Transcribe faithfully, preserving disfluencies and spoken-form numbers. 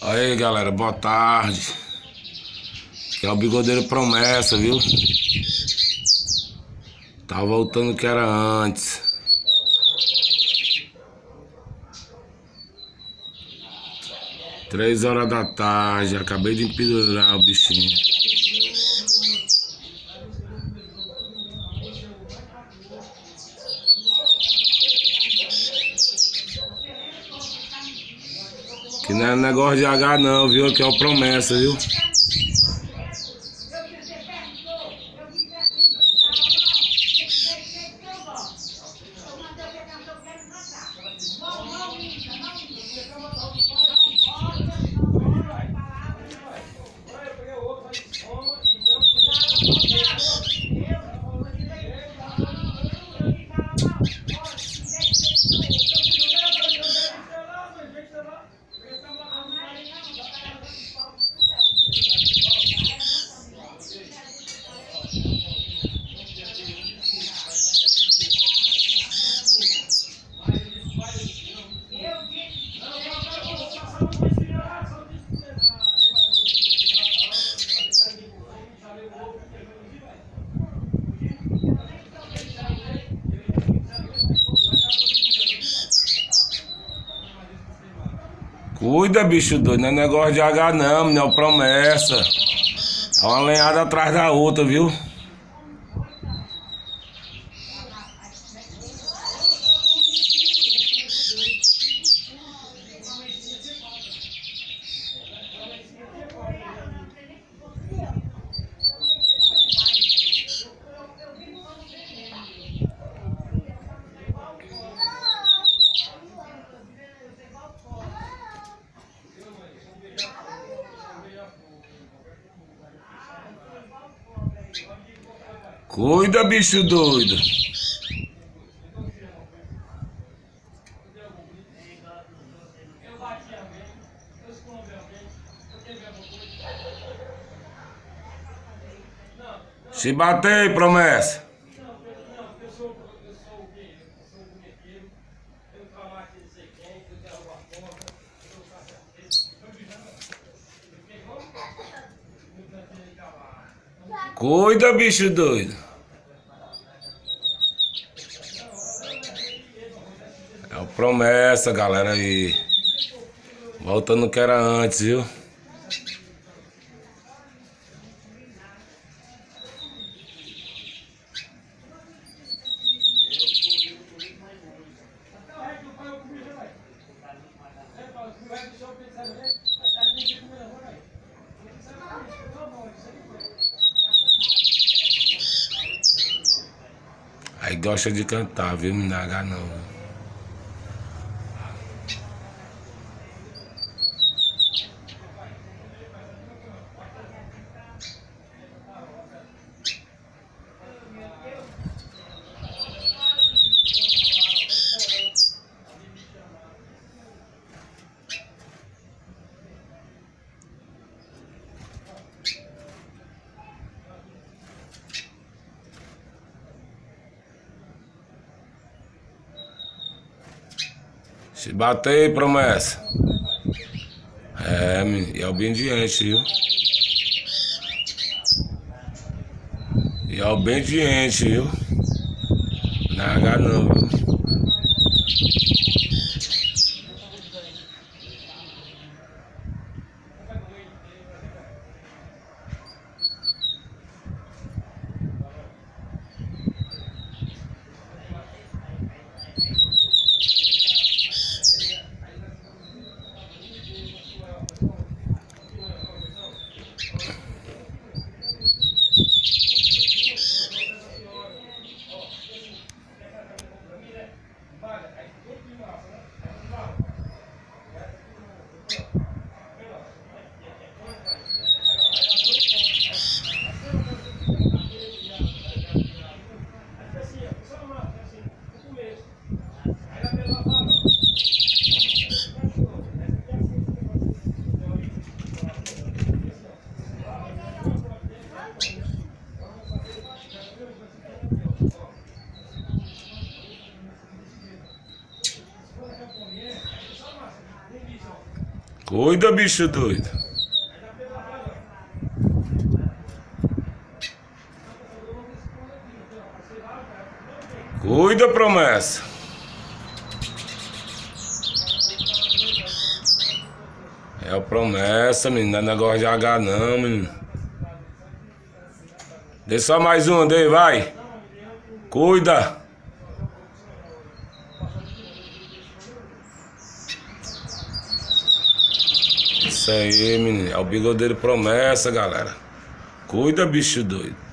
Aí galera, boa tarde. Aqui é o Bigodeiro Promessa, viu? Tá voltando o que era antes. Três horas da tarde, acabei de empendurar o bichinho. Que não é negócio de H não, viu? Aqui é o Promessa, viu? Cuida, bicho doido, não é negócio de H não, não é Promessa. É uma lenhada atrás da outra, viu? Cuida, bicho doido. Se bater, Promessa. Cuida, bicho doido. É o Promessa, galera, aí. Voltando o que era antes, viu? Aí gosta de cantar, viu? Não dá H não, viu? Se bater, Promessa. É, e é obediente, viu? E é obediente, viu? Não é H não, viu? Cuida, bicho doido. Cuida, promessa. É a promessa, menino. Não é negócio de H não, menino. Dê só mais um, dê, vai. Cuida. Isso aí, menino. É o bigodeiro promessa, galera. Cuida, bicho doido.